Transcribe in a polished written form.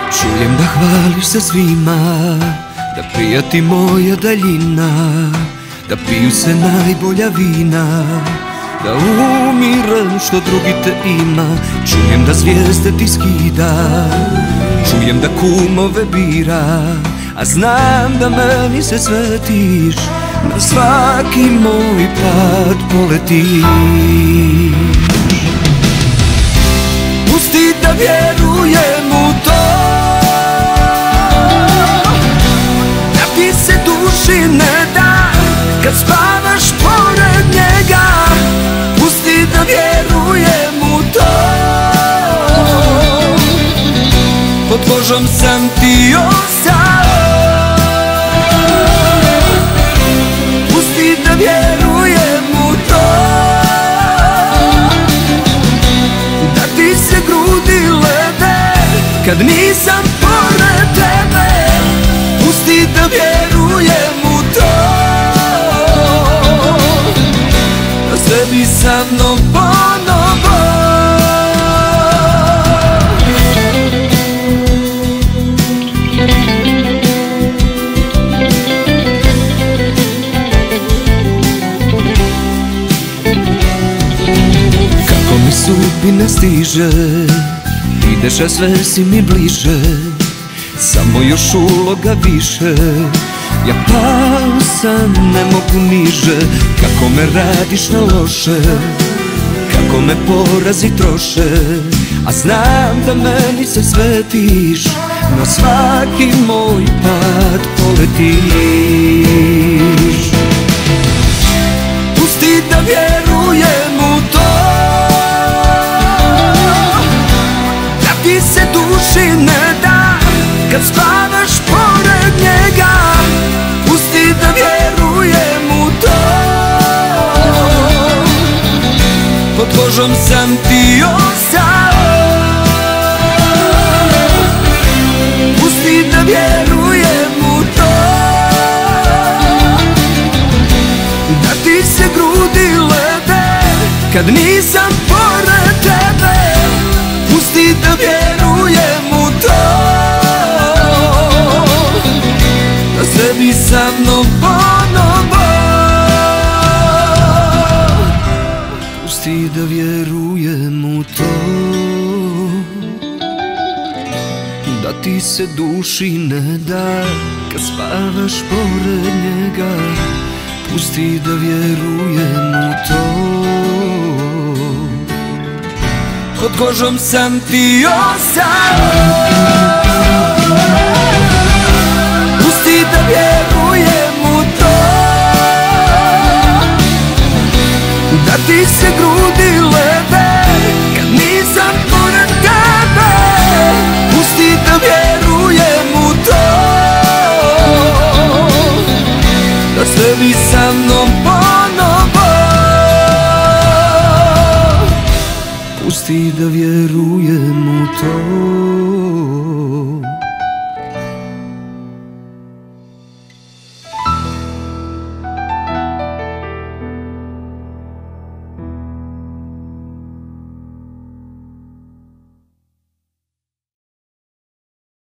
Čujem da hvališ se svima, da prijati moja daljina, da piju se najbolja vina, da umiram što drugi te ima. Čujem da zvijezde ti skida, čujem da kumove bira, a znam da meni se svetiš, na svaki moj pad poletiš. Pusti da vjerujem u to, da ti se duši ne da kad spavaš pored njega. Pusti da vjerujem u to, pod kožom sam ti ostao. Pusti da vjerujem u to, da ti se grudi lede kad nisam pored tebe. Pusti da vjerujem u to, da sebi sa mnom ponovo. Kako mi sudbina stiže, ideš a sve si mi bliže, samo još uloga više. Ja pao sam, ne mogu niže, kako me radiš na loše, kako me porazi troše, a znam da meni se svetiš, na svaki moj pad poletiš. Pusti da vjerujem u to, da ti se duši ne da kad spavaš pored njega. Pusti da vjerujem u to, pod kožom sam ti ostao. Pusti da vjerujem u to, da ti se grudi lede kad nisam pored tebe. Pusti da vjerujem u to, da sebi sa mnom ponovo. Pusti da vjerujem u to, da ti se duši ne da kad spavaš pored njega. Pusti da vjerujem u to, pod kožom sam ti ostao. Pusti da vjerujem u to, da ti se grudi lede kad nisam pored tebe. Pusti da vjerujem u to, da sebi sa mnom ponovo. Pusti da vjerujem u to.